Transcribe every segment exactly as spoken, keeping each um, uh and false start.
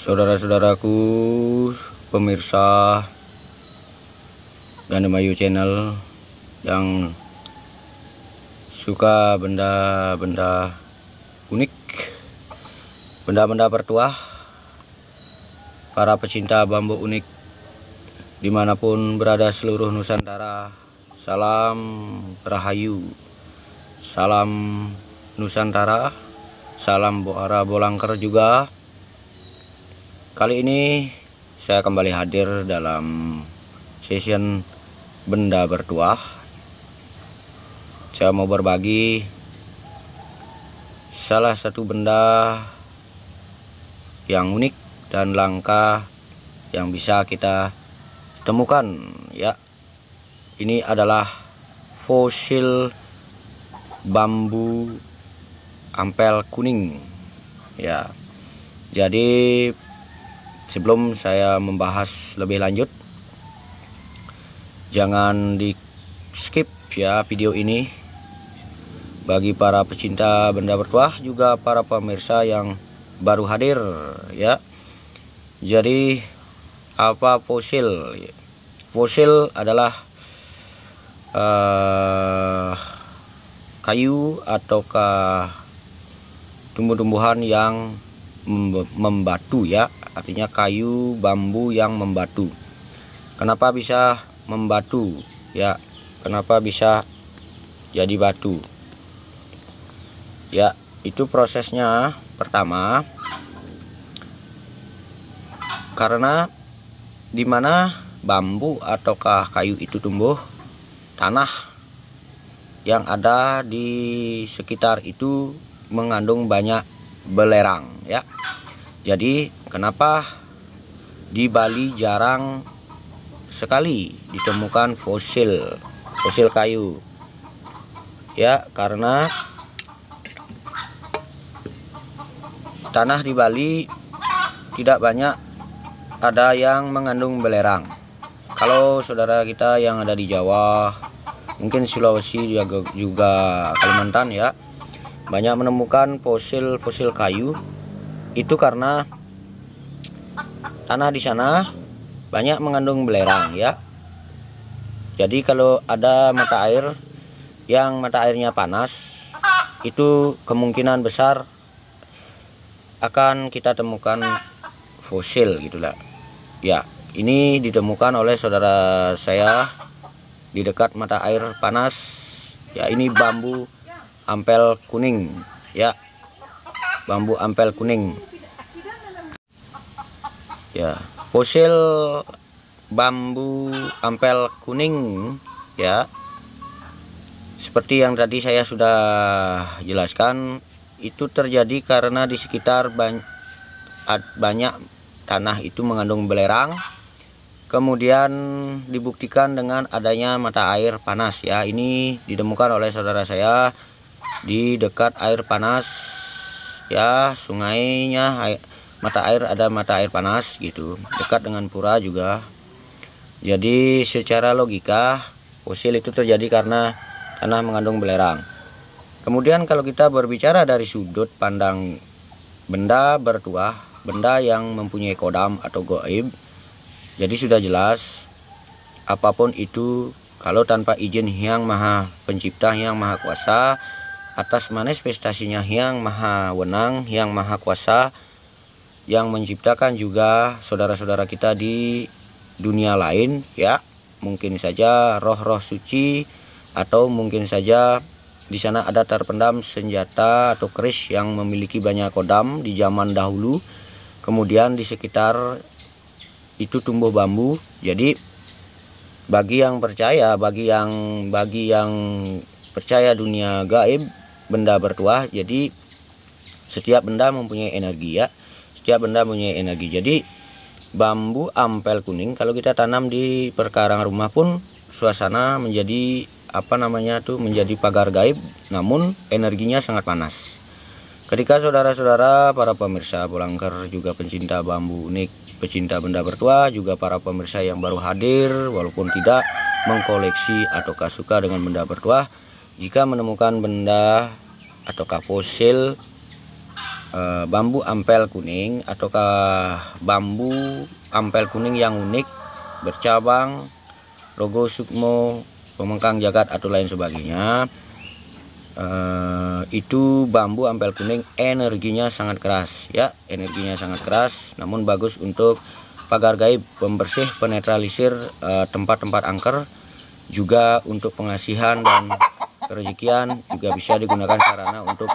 Saudara-saudaraku pemirsa Ganemayu Channel yang suka benda-benda unik, benda-benda bertuah, para pecinta bambu unik dimanapun berada seluruh Nusantara, salam Rahayu, salam Nusantara, salam Boara Bolangker juga. Kali ini saya kembali hadir dalam session benda bertuah. Saya mau berbagi salah satu benda yang unik dan langka yang bisa kita temukan ya. Ini adalah fosil bambu ampel kuning ya. Jadi sebelum saya membahas lebih lanjut, jangan di skip ya video ini. Bagi para pecinta benda bertuah juga para pemirsa yang baru hadir ya. Jadi apa fosil? Fosil adalah uh, kayu ataukah tumbuh-tumbuhan yang membatu ya, artinya kayu bambu yang membatu. Kenapa bisa membatu ya? Kenapa bisa jadi batu ya? Itu prosesnya pertama karena dimana bambu ataukah kayu itu tumbuh, tanah yang ada di sekitar itu mengandung banyak belerang ya. Jadi kenapa di Bali jarang sekali ditemukan fosil fosil kayu ya, karena tanah di Bali tidak banyak ada yang mengandung belerang. Kalau saudara kita yang ada di Jawa, mungkin Sulawesi juga, juga Kalimantan ya, banyak menemukan fosil-fosil kayu. Itu karena tanah di sana banyak mengandung belerang ya. Jadi kalau ada mata air yang mata airnya panas, itu kemungkinan besar akan kita temukan fosil gitulah ya. Ini ditemukan oleh saudara saya di dekat mata air panas ya. Ini bambu ampel kuning ya, bambu ampel kuning ya. Fosil bambu ampel kuning ya, seperti yang tadi saya sudah jelaskan, itu terjadi karena di sekitar banyak, banyak tanah itu mengandung belerang. Kemudian dibuktikan dengan adanya mata air panas ya. Ini ditemukan oleh saudara saya di dekat air panas ya, sungainya air, mata air ada mata air panas gitu, dekat dengan pura juga. Jadi secara logika fosil itu terjadi karena tanah mengandung belerang. Kemudian kalau kita berbicara dari sudut pandang benda bertuah, benda yang mempunyai kodam atau goib, jadi sudah jelas apapun itu kalau tanpa izin Hyang Maha Pencipta, Hyang Maha Kuasa, atas manifestasinya Hyang Maha Wenang, Hyang Maha Kuasa yang menciptakan juga saudara-saudara kita di dunia lain ya. Mungkin saja roh-roh suci, atau mungkin saja di sana ada terpendam senjata atau keris yang memiliki banyak kodam di zaman dahulu. Kemudian di sekitar itu tumbuh bambu. Jadi bagi yang percaya, bagi yang bagi yang percaya dunia gaib, benda bertuah, jadi setiap benda mempunyai energi ya. Setiap benda mempunyai energi. Jadi bambu ampel kuning kalau kita tanam di perkarangan rumah pun suasana menjadi apa namanya tuh menjadi pagar gaib, namun energinya sangat panas. Ketika saudara-saudara para pemirsa Bolangker juga pencinta bambu unik, pecinta benda bertuah, juga para pemirsa yang baru hadir walaupun tidak mengkoleksi ataukah suka dengan benda bertuah, jika menemukan benda ataukah fosil eh, bambu ampel kuning ataukah bambu ampel kuning yang unik, bercabang, logo sukmo, pemengkang jagat atau lain sebagainya. Uh, itu bambu ampel kuning energinya sangat keras ya, energinya sangat keras, namun bagus untuk pagar gaib, pembersih, penetralisir tempat-tempat uh, angker, juga untuk pengasihan dan kerejekian, juga bisa digunakan sarana untuk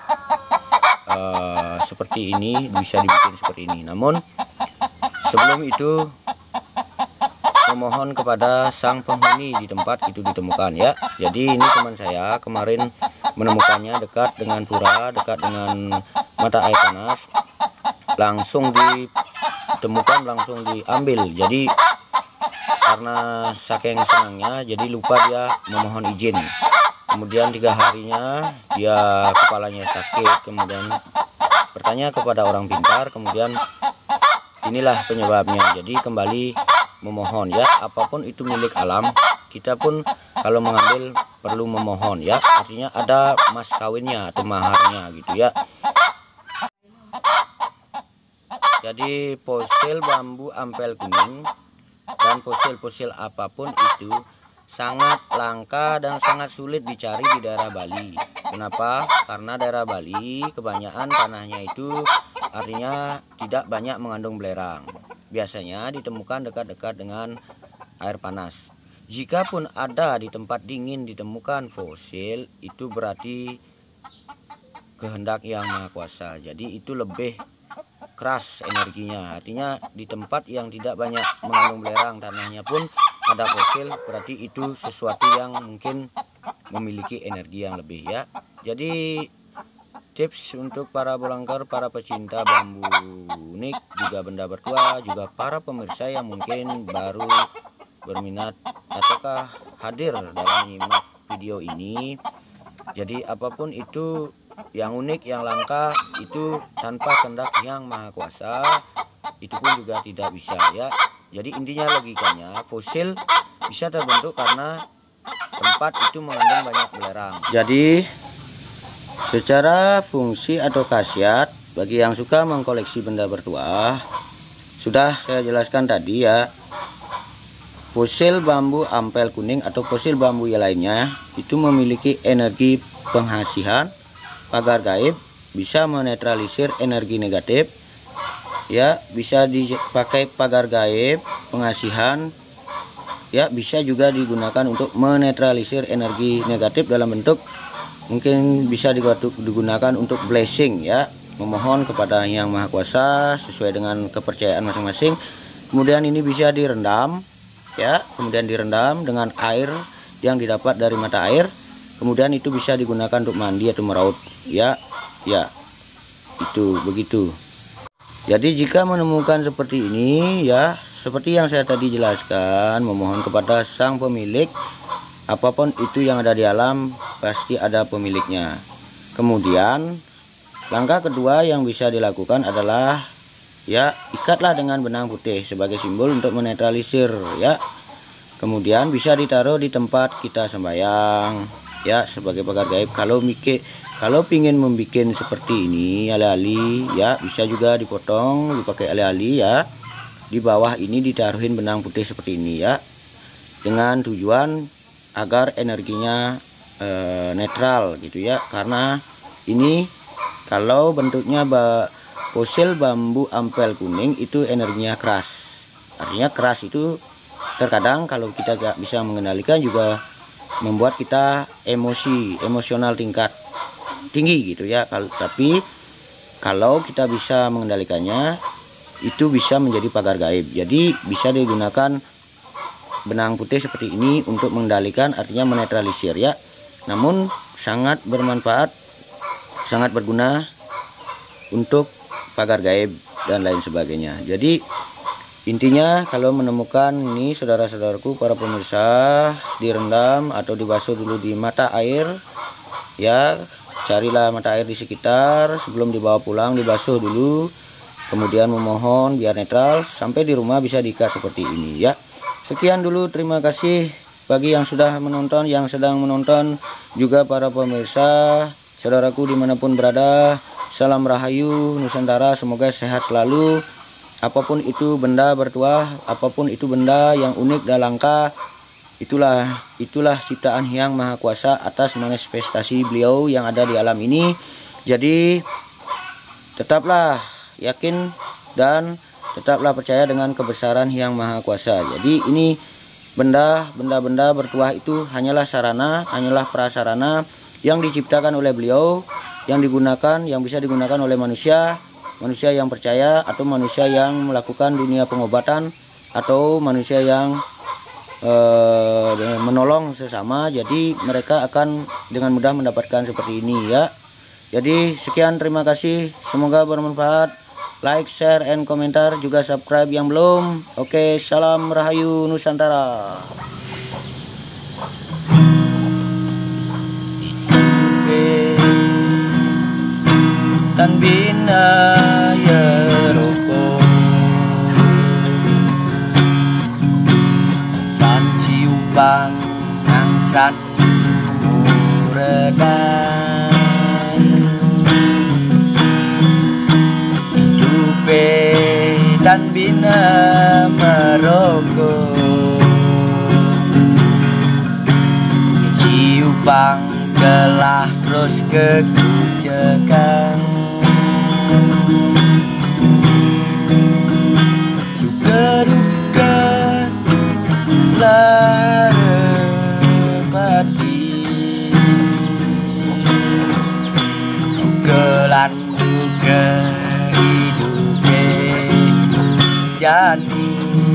uh, seperti ini, bisa dibikin seperti ini. Namun sebelum itu memohon kepada sang penghuni di tempat itu ditemukan ya. Jadi ini teman saya kemarin menemukannya dekat dengan pura, dekat dengan mata air panas, langsung ditemukan, langsung diambil. Jadi karena saking senangnya, jadi lupa dia memohon izin. Kemudian tiga harinya dia kepalanya sakit, kemudian bertanya kepada orang pintar, kemudian inilah penyebabnya. Jadi kembali memohon ya, apapun itu milik alam, kita pun kalau mengambil perlu memohon ya, artinya ada mas kawinnya atau maharnya gitu ya. Jadi fosil bambu ampel kuning dan fosil-fosil apapun itu sangat langka dan sangat sulit dicari di daerah Bali. Kenapa? Karena daerah Bali kebanyakan tanahnya itu artinya tidak banyak mengandung belerang. Biasanya ditemukan dekat-dekat dengan air panas. Jika pun ada di tempat dingin ditemukan fosil, itu berarti kehendak yang maha kuasa. Jadi itu lebih keras energinya. Artinya di tempat yang tidak banyak mengandung belerang tanahnya pun ada fosil, berarti itu sesuatu yang mungkin memiliki energi yang lebih ya. Jadi tips untuk para bolangker, para pecinta bambu unik, juga benda bertua, juga para pemirsa yang mungkin baru berminat ataukah hadir dalam menyimak video ini. Jadi apapun itu yang unik, yang langka, itu tanpa kehendak yang maha kuasa, itu pun juga tidak bisa ya. Jadi intinya logikanya, fosil bisa terbentuk karena tempat itu mengandung banyak belerang. Jadi secara fungsi atau khasiat bagi yang suka mengkoleksi benda bertuah, sudah saya jelaskan tadi ya. Fosil bambu ampel kuning atau fosil bambu yang lainnya itu memiliki energi penghasihan, pagar gaib, bisa menetralisir energi negatif ya, bisa dipakai pagar gaib, pengasihan ya, bisa juga digunakan untuk menetralisir energi negatif dalam bentuk mungkin bisa digunakan untuk blessing ya, memohon kepada yang maha kuasa sesuai dengan kepercayaan masing-masing. Kemudian ini bisa direndam ya, kemudian direndam dengan air yang didapat dari mata air, kemudian itu bisa digunakan untuk mandi atau meraut ya. Ya itu begitu. Jadi jika menemukan seperti ini ya, seperti yang saya tadi jelaskan, memohon kepada sang pemilik, apapun itu yang ada di alam pasti ada pemiliknya. Kemudian langkah kedua yang bisa dilakukan adalah ya, ikatlah dengan benang putih sebagai simbol untuk menetralisir ya. Kemudian bisa ditaruh di tempat kita sembahyang ya, sebagai pagar gaib. Kalau mikir kalau pingin membuat seperti ini ali-ali ya, bisa juga dipotong dipakai ali-ali ya. Di bawah ini ditaruhin benang putih seperti ini ya, dengan tujuan agar energinya e, netral gitu ya. Karena ini kalau bentuknya ba, fosil bambu ampel kuning itu energinya keras. Artinya keras itu terkadang kalau kita gak bisa mengendalikan juga membuat kita emosi, emosional tingkat tinggi gitu ya. Kalau tapi kalau kita bisa mengendalikannya, itu bisa menjadi pagar gaib. Jadi bisa digunakan benang putih seperti ini untuk mengendalikan, artinya menetralisir ya. Namun sangat bermanfaat, sangat berguna untuk pagar gaib dan lain sebagainya. Jadi intinya kalau menemukan ini saudara-saudaraku para pemirsa, direndam atau dibasuh dulu di mata air ya. Carilah mata air di sekitar, sebelum dibawa pulang dibasuh dulu, kemudian memohon biar netral, sampai di rumah bisa diikat seperti ini ya. Sekian dulu, terima kasih bagi yang sudah menonton, yang sedang menonton, juga para pemirsa saudaraku dimanapun berada. Salam Rahayu Nusantara, semoga sehat selalu. Apapun itu benda bertuah, apapun itu benda yang unik dan langka, itulah itulah ciptaan Hyang Maha Kuasa atas manifestasi beliau yang ada di alam ini. Jadi tetaplah yakin dan tetaplah percaya dengan kebesaran Hyang Maha Kuasa. Jadi ini benda benda-benda bertuah itu hanyalah sarana, hanyalah prasarana yang diciptakan oleh beliau, yang digunakan, yang bisa digunakan oleh manusia, manusia yang percaya atau manusia yang melakukan dunia pengobatan atau manusia yang eh, menolong sesama. Jadi mereka akan dengan mudah mendapatkan seperti ini ya. Jadi sekian, terima kasih, semoga bermanfaat. Like, share, and komentar, juga subscribe yang belum. Oke, salam Rahayu Nusantara. Dan bina ya roko san ciupang angsat muredan hidupe dan bina meroko ciupang telah terus kekucekan juga duka larepati dukelan duka hidupe jani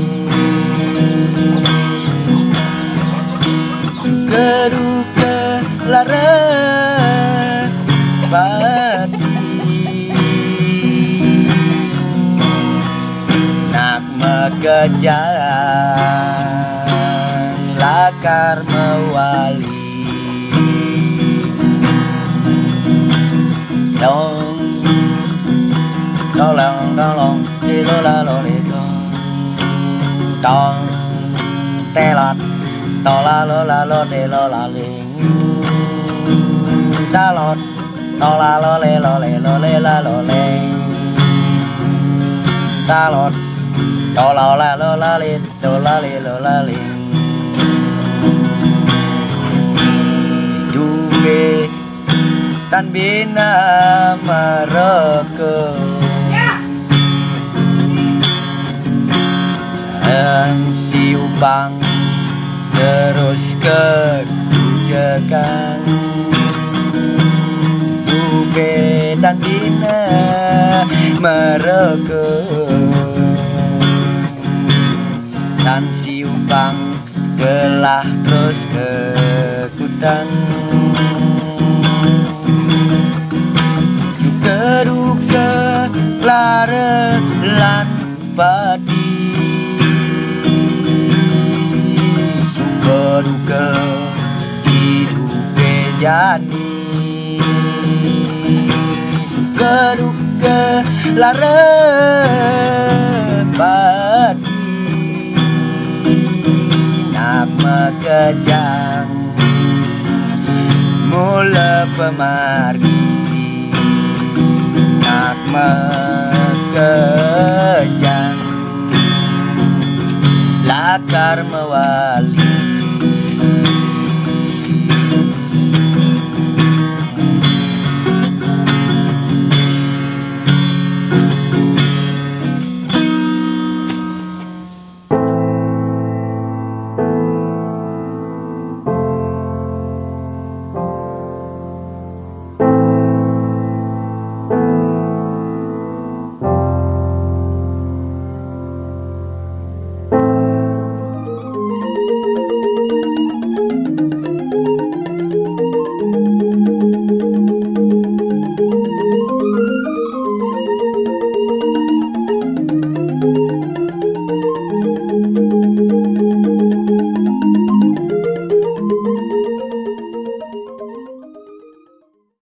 juga duka larepati kejang lakar mewali dong tolong tolong dilolalolito tong telot tolalolalo delolaling talot tolaloleloleloleloleng talot dola la lo la li dola li lo la li duwe tan bina meroko dan siupang terus kekucekan duwe tan bina meroko dan siupang telah terus kekutan juga duka lara lan padi suka duka hidup jani suka duka lara padi kejang mula pemargi nak